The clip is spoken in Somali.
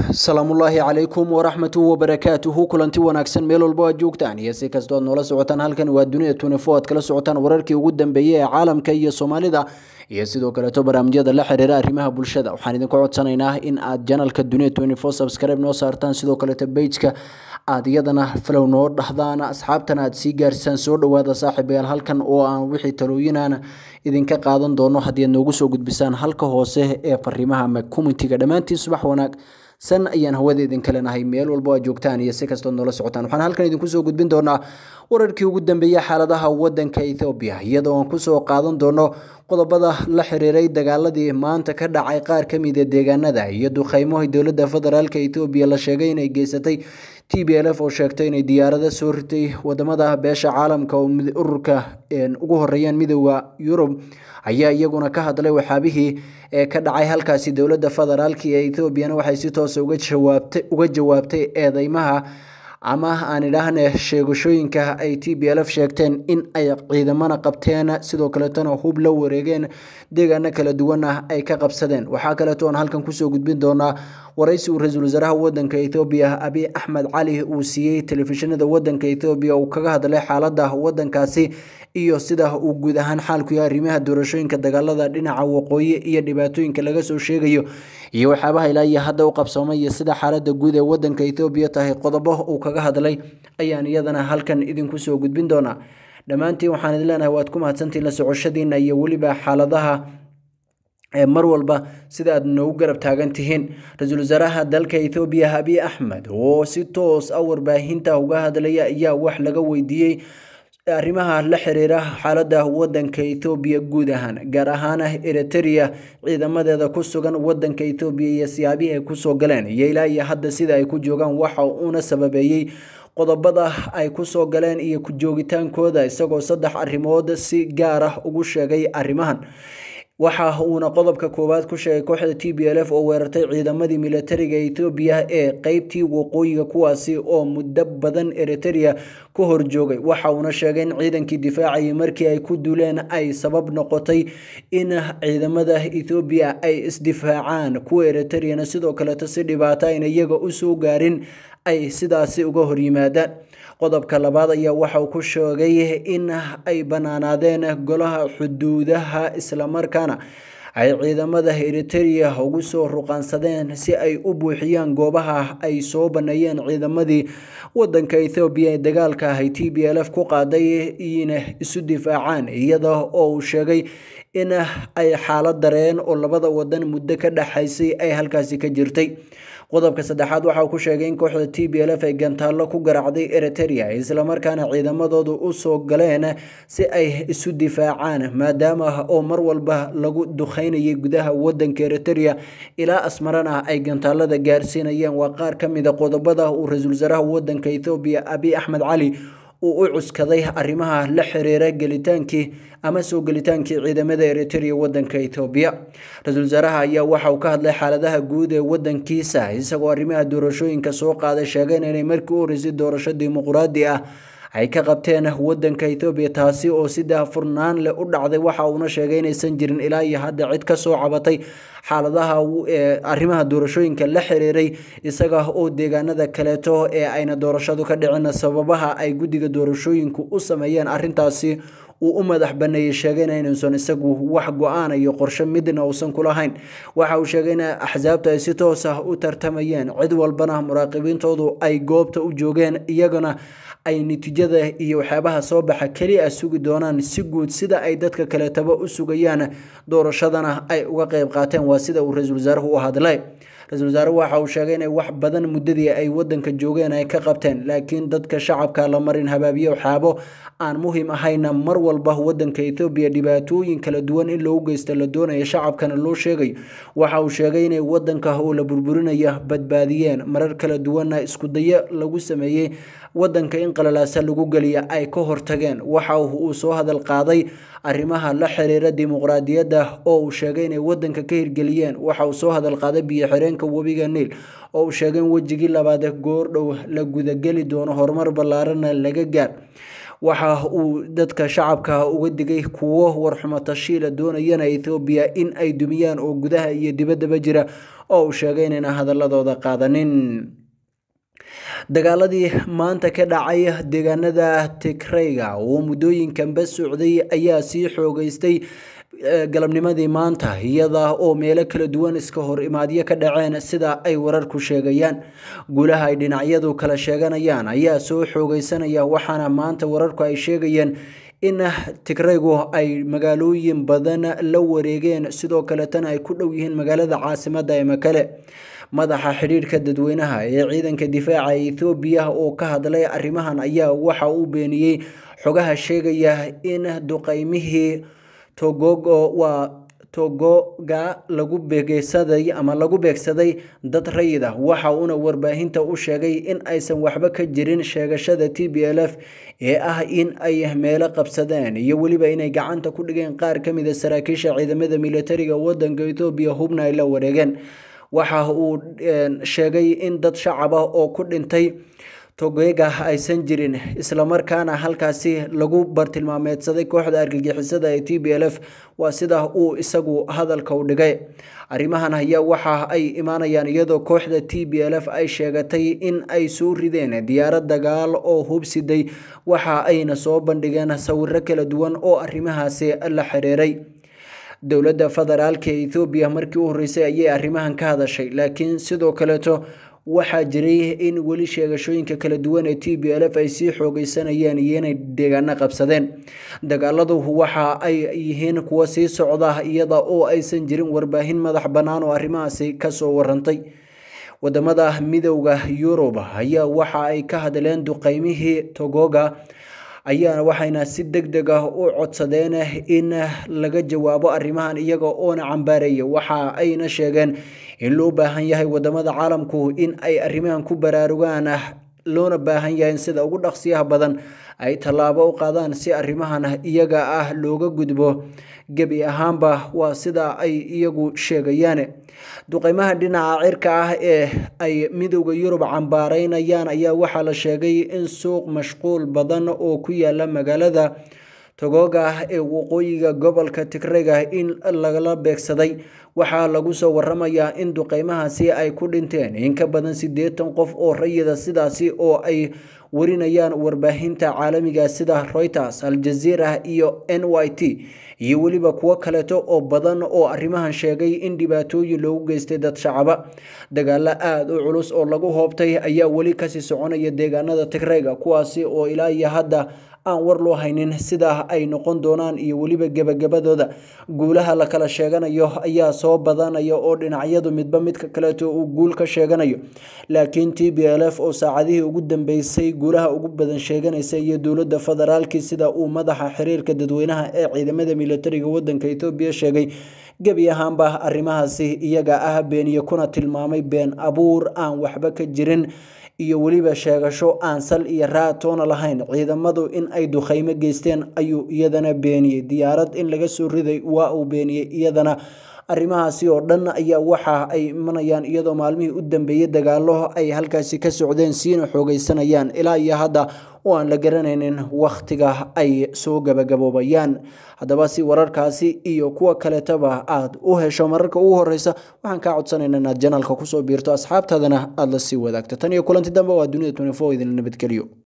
salaamullaahi calaykum waraxmatuhu wabarakaatuhu kulanti wanaagsan meel walba aad joogtaan iyo si kastoo aad noola socotaan halkan waa dunida 24 aad kala socotaan wararkii ugu dambeeyay ee caalamka iyo Soomaalida iyo sidoo kale barnaamijyada la xiriira arrimaha bulshada waxaan idinku codsanaynaa in aad channelka dunida 24 subscribe noo saartaan sidoo kale page-ka aad iyadana follow noo dhahdaan asxaabtana aad sii gaarsiisaan soo dhawaada saaxiibayaal halkan oo aan wixii talooyinana idinka qaadan doono haddii aad noogu soo gudbisaan halka hoose ee fariimaha ama commentiga dhamaantiin subax wanaag san ayaan hawada idin kale nahay meel walba oo joogtaan iyo si kastoo noola socotaan waxaan halkan idinku soo gudbin doonaa wararkii ugu dambeeyay xaaladaha wadanka Ethiopia iyadoo aan ku soo qaadan doono qodobada la xiriiray dagaaladii maanta ka dhacay qaar ka mid ah deegaanada iyo duqeymaha dawladda federaalka Ethiopia la sheegay inay geysatay TPLF oo sheegtay inay diyaarado soo ritay wadamada beesha caalamka oo ururka ugu horeeyaan midowga Yurub ayaa iyaguna ka hadlay waxaabihii ka dhacay halkaasi dawladda federaalka ee Ethiopia waxay si toos ah uga jawaabtay eedeymaha ama aan idhaahne sheegashooyinka ay TPLF sheegteen in ay ciidamada qabteen sidoo kale tan hub la wareegeen deegaano kala duwan ay ka qabsadeen waxa kale oo aan halkan ku soo gudbin doonaa waraysi uu ra'iisul wasaaraha wadanka Ethiopia Abiy Ahmed Cali uu siiyay telefishinada wadanka Ethiopia oo kaga hadlay xaaladda wadankaasi iyo sida uu guud ahaan xaalku yahay arrimaha doorashooyinka dagaalada dhinaca waqooyi iyo dhibaatooyinka laga soo sheegayo iyo waxyaabaha ilaa iyo hadda u qabsoomay iyo sida xaaladda guud ee wadanka Ethiopia tahay qodobo uu kaga hadlay ayaan iyadana halkan idinku soo gudbin doonaa dhamaantiin waxaan idin leenahay waad ku mahadsantiin la socoshadiina iyo waliba xaaladaha mar walba sida aad noogu garab taagan tihiin ra'iisul wasaaraha dalka Ethiopia Abiy Ahmed oo si toos ah warbaahinta uga hadlaya ayaa wax laga weydiiyay arrimaha la xiriira xaaladda wadanka Ethiopia guud ahaan gaar ahaan Eritrea ciidamadeeda ku sugan wadanka Ethiopia iyo siyaabihi ay ku soo galeen iyo ilaa iyo hadda sida ay ku joogaan waxa uu sababeeyay qodobada ay ku soo galeen iyo ku joogitaankooda isagoo saddex arrimood si gaar ah ugu sheegay arrimahan waxa uuna qodobka koowaad ku sheegay kooxda TPLF oo weerartay ciidamadii militariga Ethiopia ee qaybtii waqooyiga kuwaasi oo muddo badan Eritrea ku horjoogay waxa uuna sheegay in ciidankii difaacay markii ay ku duuleen ay sabab noqotay in ciidamada Ethiopia ay isdifaacaan kuwa Eritrea sidoo kale si dhibaato ay iyaga u soo gaarin ay sidaasi uga hor yimaadaan qodobka labaad ayaa waxa uu ku sheegay in ay banaanaadeen golaha xuduudaha isla markaana ay ciidamada Eritrea ugu soo ruqansadeen si ay u buuxiyaan goobaha ay soo baneeyeen ciidamadii wadanka Ethiopia ee dagaalka ay TPLF ku qaaday in isu difaacaan iyada oo uu sheegay in ay xaalad dareen oo labada wadan muddo ka dhaxaysay ay halkaasi ka jirtay qodobka saddexaad waxa uu ku sheegay in kooxda TPLF ay gantaalo ku garaacday Eritrea isla markaana ciidamadoodu u soo galeen si ay isu difaacaan maadaama oo mar walba lagu duqeynayay gudaha wadanka Eritrea ilaa asmarana ay gantaalada gaarsiinayeen waa qaar ka mid ah qodobada uu ra'iisul wasaaraha wadanka Ethiopia Abiy Ahmed Cali uu u cuskaday arrimaha la xiriira gelitaankii ama soo gelitaankii ciidamada Eritrea wadanka Ethiopia ra'iisul wasaaraha ayaa waxa uu ka hadlay xaaladaha guud ee wadankiisa isagoo arrimaha doorashooyinka soo qaaday sheegay inay markii u horeysay doorasho dimuqraadi ah ay ka qabteen wadanka Ethiopia taasi oo sida furnaan leh u dhacday waxa uu sheegay inaysan jirin ilaa iyo hadda cid ka soo cabatay xaaladaha arrimaha doorashooyinka la xiriiray isaga oo deegaanada kaleeto ee ayna doorashadu ka dhicin sababaha ay guddiga doorashooyinku u sameeyeen arrintaasi uu u madax baneeyay sheegayna inaysan isagu wax go'aan iyo qorshe midna uusan ku lahayn waxa uu sheegay in axsaabta ay si toos ah u tartamayeen cid walbana muraaqibiintoodu ay goobta u joogeen iyagana ay natiijada iyo waxyaabaha soo baxa kaliya sugi doonaan si guud sida ay dadka kale taba u sugayaan doorashadana ay uga qayb qaateen waa sida uu ra'iisul wasaaruhu u hadlay ra'iisul wasaaruhu waxa uu sheegay in wax badan muddadii ay wadanka joogeen ay ka qabteen laakiin dadka shacabka la marin habaabiyo waxaabo aan muhiim ahayn mar walba wadanka Ethiopia dhibaatooyin kala duwan in loo geysto la doonayo shacabkana loo sheegay waxa uu sheegay in wadanka uu la burburinayo badbaadiyeen marar kala duwan isku dayo lagu sameeyay wadanka in qalalaasa lagu galiya ay ka hortageen waxa uu soo hadal qaaday arrimaha la xiriira dimuqraadiyadda oo uu sheegay in wadanka ka hirgeliyeen waxa uu soo hadal qaaday biyo xireenka wabiga Niil oo uu sheegay in wajigii labaad goor dhow la gudagali doono horumar ballaaran laga gaar waxa uu dadka shacabka uga digay kuwo warxumo tashiila doonayana Ethiopia in ay dumiyaan oo gudaha iyo dibaddaba jira oo uu sheegay inaan hadaladooda qaadanin. dagaaladii maanta ka dhacay deegaanada Tigray oo muddooyinkanba socday ayaa sii xoogaystay galabnimadii maanta iyada oo meelo kala duwan iska hor imaadyo ka dhaceen sida ay wararku sheegayaan. guulaha ay dhinacyadu kala sheeganayaan ayaa soo xoogaysanaya waxaana maanta wararku ay sheegayaan in Tigraygu ay magaalooyin badan la wareegeen sidoo kale tan ay ku dhow yihiin magaalada caasimadda ee Mekelle. madaxa xiriirka dadweynaha ee ciidanka difaaca Ethiopia oo ka hadlay arrimahan ayaa waxa uu beeniyay xogaha sheegaya in duqeymihii Togoga lagu beegsaday dad rayid ah. waxa uuna warbaahinta u sheegay in aysan waxba ka jirin sheegashada TPLF ee ah in ay meelo qabsadeen iyo weliba inay gacanta ku dhigeen qaar ka mid ah saraakiisha ciidamada militariga waddanka Ethiopia hubna ay la wareegeen. waxa uu sheegay in dad shacab ah oo ku dhintay Togoga aysan jirin isla markaana halkaasi lagu bartilmaameedsaday kooxda argagixisada ee TPLF waa sida uu isagu hadalka u dhigay. arrimahan ayaa waxa ay imaanayaan iyadoo kooxda TPLF ay sheegatay in ay soo rideen diyaarad dagaal oo hubsiday waxa ayna soo bandhigeen sawirro kala duwan oo arrimahaasi la xiriiray. dowladda federaalka Ethiopia markii u horeysay ayay arrimahan ka hadashay laakiin sidoo kaleeto waxaa jiray in weli sheegashooyinka kala duwan ee TPLF ay sii xoogaysanayeen iyo inay deegaano qabsadeen. dagaaladu waxa ay yihiin kuwa sii socda iyada oo aysan jirin warbaahin madax bannaan oo arrimahaasi ka soo warantay. wadamada midowga Yurub ayaa waxa ay ka hadleen duqeymihii Togoga waxayna si degdeg ah u codsadeen in laga jawaabo arrimahan iyaga oo cambaareeyay. waxa ayna sheegeen in loo baahan yahay wadamada caalamku in ay arrimahan ku baraarugaan loona baahan yahay sida ugu dhaqsiyaha badan ay tallaabo u qaadaan si arrimahan iyaga ah looga gudbo. gebi ahaanba waa sida ay iyagu sheegayaan. duqeymaha dhinaca cirka ah ee ay midowga Yurub cambaareynayaan ayaa waxaa la sheegay in suuq mashquul badan oo ku yaala magaalada Togoga ee waqooyiga gobolka Tigray in lagala beegsaday. waxaa lagu soo waramayaa in duqeymahaasi ay ku dhinteen in ka badan 80 qof oo rayida sidaasi oo ay warinayaan warbaahinta caalamiga sida Reuters, Al Jazeera iyo NYT iyo weliba kuwo kaleeto oo badan oo arrimahan sheegay in dhibaatooyin loogu geystay dad shacaba. dagaalo aad u culus oo lagu hoobtay ayaa weli kasii soconaya deegaanada Tigray kuwaasi oo ilaa iyo hadda aan war loo haynin sida ay noqon doonaan iyo weliba gabagabadooda. guulaha la kala sheeganayo ayaa soo badanaya oo dhinacyadu midba midka kaleeto uu guul ka sheeganayo laakiin TPLF oo saacadihii ugu dambeysay guulaha ugu badan sheeganaysa iyo dowladda federaalka sida uu madaxa xiriirka dadweynaha ee ciidamada militariga waddanka Ethiopia sheegay gebi ahaanba arrimahaasi iyaga ah beeniye kuna tilmaamay been abuur aan waxba ka jirin iyo weliba sheegasho aan sal iyo raatoona lahayn. ciidamadu in ay duqeymo geysteen ayuu iyadana beeniyay. diyaarad in laga soo riday waa uu beeniyay iyadana. arrimahaasi oo dhan ayaa waxa ay imanayaan iyadoo maalmihii u dambeeyay dagaalo ay halkaasi ka socdeen siina xoogaysanayaan ilaa iyo hadda oo aan la garanaynin waqtiga ay soo gabagaboobayaan. haddaba si wararkaasi iyo kuwa kaleetaba aad u hesho mararka ugu horeysa waxaan kaa codsanaynaa inaad janalka kusoo biirto asxaabtaadana aad la sii wadaagto. tan iyo kulanti dambe waa Dunida 24 idin nabadgeliyo.